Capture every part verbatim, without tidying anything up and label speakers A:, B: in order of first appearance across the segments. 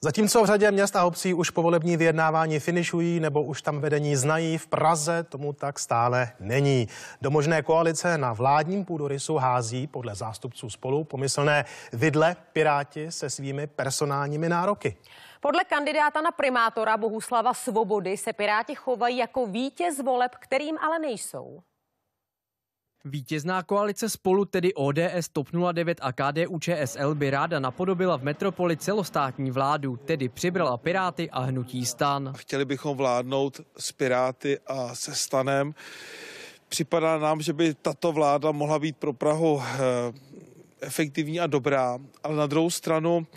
A: Zatímco v řadě měst a obcí už povolební vyjednávání finišují nebo už tam vedení znají, v Praze tomu tak stále není. Do možné koalice na vládním půdorysu hází podle zástupců Spolu pomyslné vidle Piráti se svými personálními nároky.
B: Podle kandidáta na primátora Bohuslava Svobody se Piráti chovají jako vítěz voleb, kterým ale nejsou.
C: Vítězná koalice Spolu, tedy O D S, TOP nula devět a K D U Č S L, by ráda napodobila v metropoli celostátní vládu, tedy přibrala Piráty a hnutí STAN.
D: Chtěli bychom vládnout s Piráty a se STANem. Připadá nám, že by tato vláda mohla být pro Prahu efektivní a dobrá, ale na druhou stranu,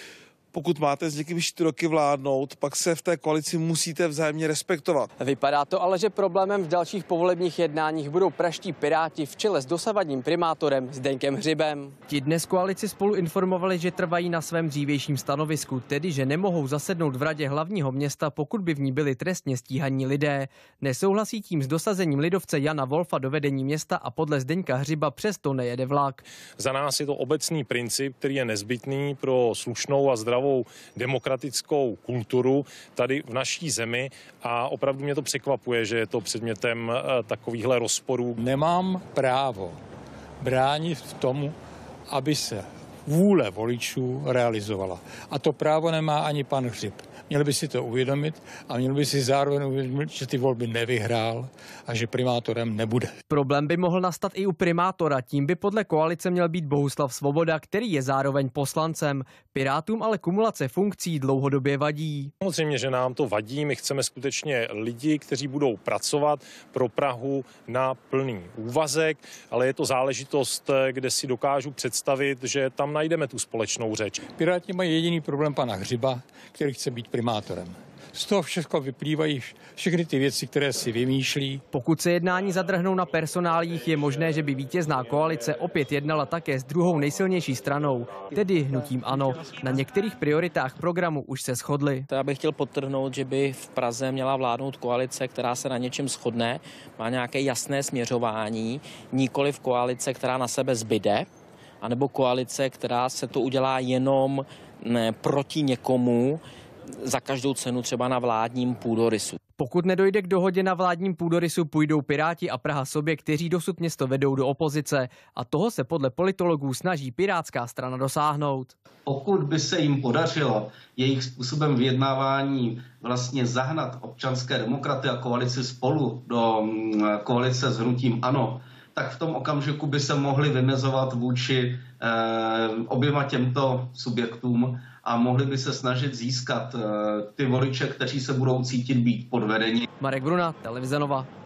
D: pokud máte s někým čtyři roky vládnout, pak se v té koalici musíte vzájemně respektovat.
C: Vypadá to ale, že problémem v dalších povolebních jednáních budou pražští Piráti v čele s dosavadním primátorem Zdeňkem Hřibem. Ti dnes koalici Spolu informovali, že trvají na svém dřívějším stanovisku, tedy že nemohou zasednout v radě hlavního města, pokud by v ní byli trestně stíhaní lidé. Nesouhlasí tím s dosazením lidovce Jana Wolfa do vedení města a podle Zdeňka Hřiba přesto nejede vlak.
E: Za nás je to obecný princip, který je nezbytný pro slušnou a zdravou demokratickou kulturu tady v naší zemi a opravdu mě to překvapuje, že je to předmětem takovýchhle rozporů.
F: Nemám právo bránit v tomu, aby se vůle voličů realizovala. A to právo nemá ani pan Hřib. Měl by si to uvědomit a měl by si zároveň uvědomit, že ty volby nevyhrál a že primátorem nebude.
C: Problém by mohl nastat i u primátora, tím by podle koalice měl být Bohuslav Svoboda, který je zároveň poslancem. Pirátům ale kumulace funkcí dlouhodobě vadí.
E: Samozřejmě, že nám to vadí, my chceme skutečně lidi, kteří budou pracovat pro Prahu na plný úvazek, ale je to záležitost, kde si dokážu představit, že tam najdeme tu společnou řeč.
F: Piráti mají jediný problém pana Hřiba, který chce být primátorem. Z toho všechno vyplývají všechny ty věci, které si vymýšlí.
C: Pokud se jednání zadrhnou na personálích, je možné, že by vítězná koalice opět jednala také s druhou nejsilnější stranou, tedy hnutím ANO. Na některých prioritách programu už se shodli.
G: Já bych chtěl podtrhnout, že by v Praze měla vládnout koalice, která se na něčem shodne, má nějaké jasné směřování, nikoliv koalice, která na sebe zbyde, anebo koalice, která se to udělá jenom ne, proti někomu, za každou cenu třeba na vládním půdorysu.
C: Pokud nedojde k dohodě na vládním půdorysu, půjdou Piráti a Praha sobě, kteří dosud město vedou, do opozice. A toho se podle politologů snaží Pirátská strana dosáhnout.
H: Pokud by se jim podařilo jejich způsobem vyjednávání vlastně zahnat občanské demokraty a koalici Spolu do koalice s hnutím ANO, tak v tom okamžiku by se mohli vymezovat vůči eh, oběma těmto subjektům a mohli by se snažit získat eh, ty voliče, kteří se budou cítit být podvedeni.
C: Marek Bruna, Televize Nova.